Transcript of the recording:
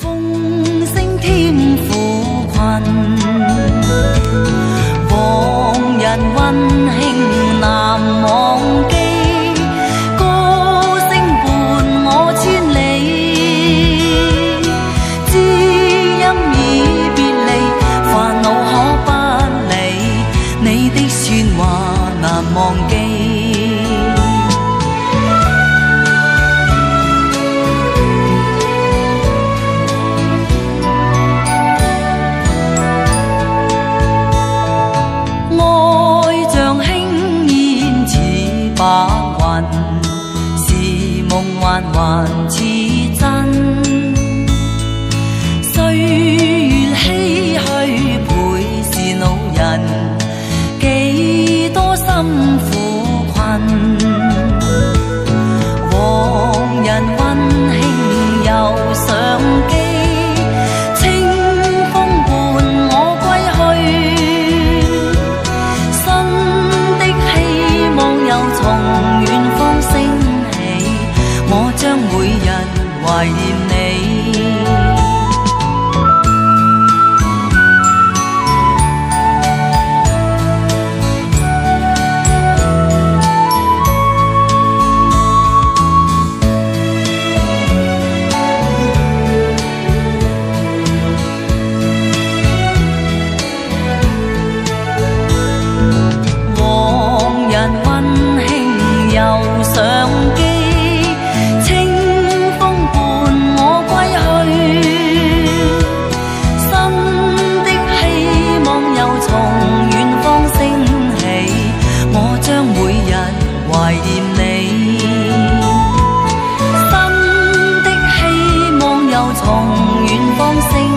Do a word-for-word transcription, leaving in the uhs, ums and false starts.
風聲添苦困，往日溫馨難忘記，歌聲伴我千里，知音已別離，煩惱可不理，你的説話難忘記。白雲是夢幻還似真，歲月唏噓倍是老人，幾多心苦困。往日溫馨又上機，清風伴我歸去，新的希望又從遠方升起，我將每日懷念你。往日溫馨又上機，清風伴我歸去，新的希望又從遠方升起，我將每日懷念你。新的希望又從遠方升起。